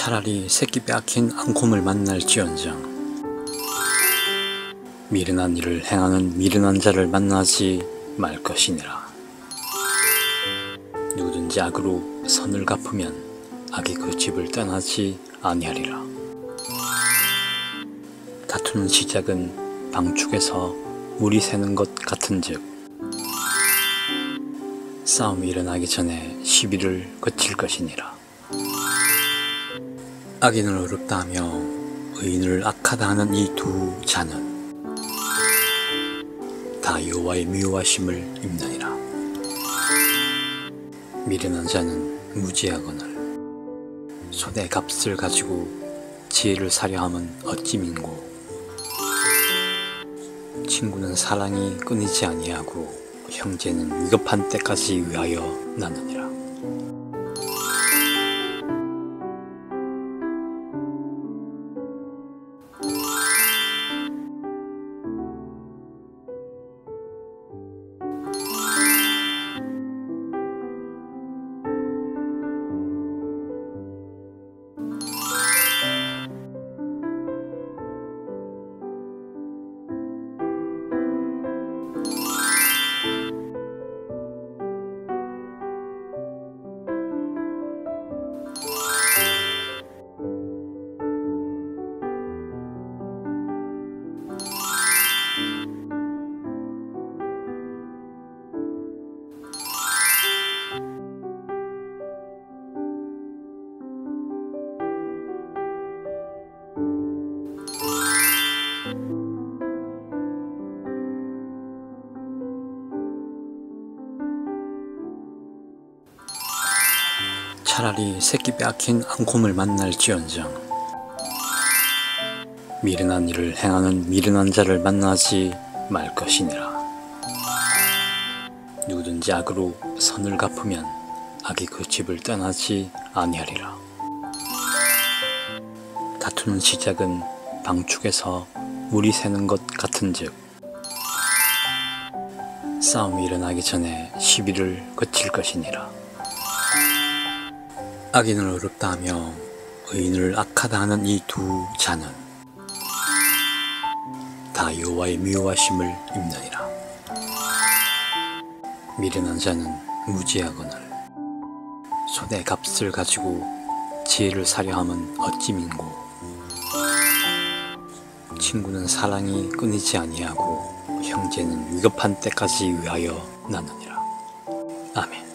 차라리 새끼 빼앗긴 앙콤을 만날지언정 미련한 일을 행하는 미련한 자를 만나지 말 것이니라. 누구든지 악으로 선을 갚으면 악이 그 집을 떠나지 아니하리라. 다투는 시작은 방축에서 물이 새는 것 같은즉 싸움이 일어나기 전에 시비를 그칠 것이니라. 악인을 어렵다 하며 의인을 악하다 하는 이 두 자는 다 여호와의 미워하심을 입느니라. 미련한 자는 무지하거늘 손에 값을 가지고 지혜를 사려 함은 어찌 민고 친구는 사랑이 끊이지 아니하고 형제는 위급한 때까지 위하여 나누니라. 차라리 새끼 빼앗긴 앙콤을 만날지언정 미련한 일을 행하는 미련한 자를 만나지 말 것이니라. 누구든지 악으로 선을 갚으면 악이 그 집을 떠나지 아니하리라. 다투는 시작은 방축에서 물이 새는 것 같은즉 싸움이 일어나기 전에 시비를 그칠 것이니라. 악인을 어렵다 하며 의인을 악하다 하는 이 두 자는 다 여호와의 미워하심을 입느니라. 미련한 자는 무지하거늘 손에 값을 가지고 지혜를 사려 함은 어찌 민고 친구는 사랑이 끊이지 아니하고 형제는 위급한 때까지 위하여 나누니라. 아멘.